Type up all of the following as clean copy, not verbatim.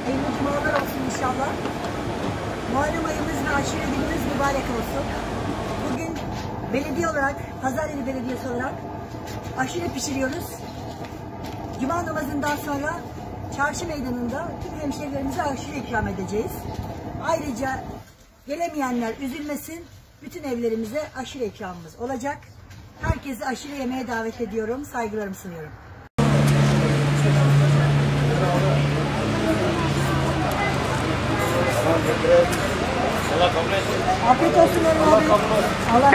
hayırlı cumalar olsun inşallah. Muharrem ayımız ve aşure günümüz mübarek olsun. Bugün belediye olarak, Pazarjeri Belediyesi olarak aşure pişiriyoruz. Cuma namazından sonra çarşı meydanında tüm hemşehrilerimize aşure ikram edeceğiz. Ayrıca gelemeyenler üzülmesin, bütün evlerimize aşure ikramımız olacak. Herkesi aşure yemeye davet ediyorum, saygılarımı sunuyorum. Allah kabul etsin. Afiyet olsun abi. Allah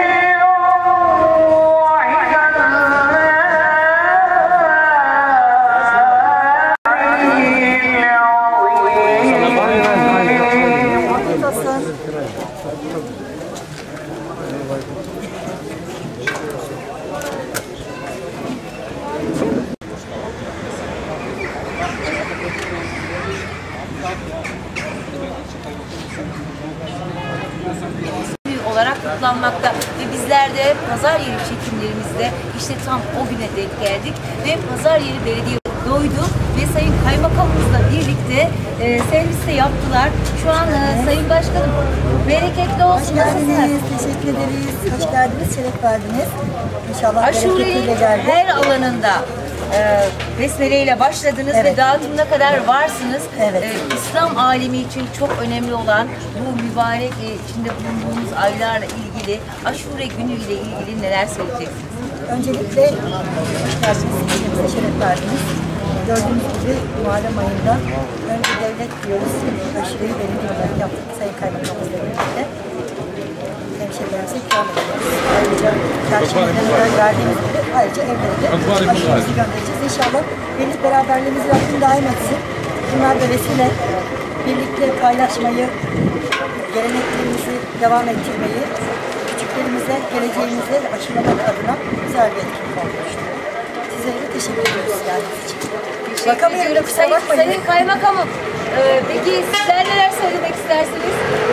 olarak kutlanmakta ve bizler de Pazarjeri çekimlerimizde işte tam o güne denk geldik ve Pazarjeri Belediye doydu ve Sayın Kaymakamımızla birlikte serviste yaptılar. Şu an Sayın Başkanım bereketli olsun. hoş geldiniz. Teşekkür ederiz. Hoş geldiniz. Şeref verdiniz. İnşallah bereketiyle geldi. Her alanında besmele ile başladınız ve dağıtımına kadar varsınız. Evet. İslam alemi için çok önemli olan bu mübarek içinde bulunduğumuz aylarla ilgili aşure günü ile ilgili neler söyleyeceksiniz? Öncelikle hoş geldiniz. Bize şeref verdiniz. Gördüğünüz gibi Muharrem ayında önce devlet diyoruz. Aşureyi belediye olarak yaptık. Sayın Kaymakamımızla birlikte. Hemşehrilerimize ikram ediyoruz. Ayrıca çarşı meydanına verdiğimiz gibi ayrıca evlere de aşuremizi göndereceğiz. İnşallah birlik beraberliğimizi Rabbim daim etsin. Bunlar da vesile birlikte paylaşmayı, geleneklerimizi devam ettirmeyi, küçüklerimize, geleceğimize aşılamak adına güzel bir etkinlik olmuştur. Sizlere de teşekkür ediyoruz geldiğiniz için. Bakamıyorum, kusura bakmayın. Sayın Kaymakamım, peki sizler neler söylemek istersiniz?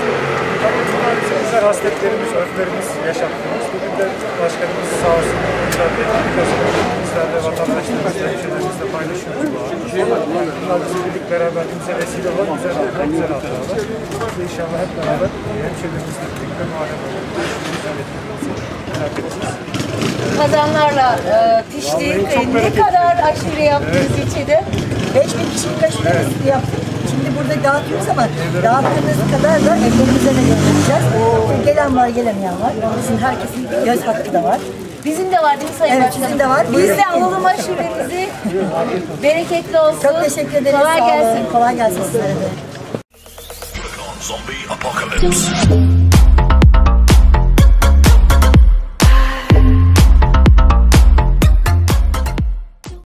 Bizler hasletlerimiz, örflerimiz yaşattığımız. Bugün de başkanımız sağ olsun güzel bir etkinlik hazırladı. Bizler de vatandaşlarımızla, hemşehrilerimizle paylaşıyoruz bu an. Bunlar bizim birlik beraberliğimize vesile olan güzel anlar, güzel hatıralar. İnşallah hep beraber hemşehrilerimizle birlikte Muharrem ayında güzel etkinliğimizi merak edeceğiz. Kazanlarla pişti. Ne kadar aşure yaptınız ilçede? 5000 kişilik aşuremizi yaptık. Şimdi burada dağıtıyoruz ama dağıttığımız kadar da evlerimize de göndereceğiz. Gelen var, gelemeyen var. Onun için herkesin göz hakkı da var. Bizim de var değil mi Sayın Evet, Başkanım? bizim de var. Biz de alalım aşuremizi. Bereketli olsun. Çok teşekkür ederiz. Kolay gelsin. Kolay gelsin sizlere de. Zombie apocalypse.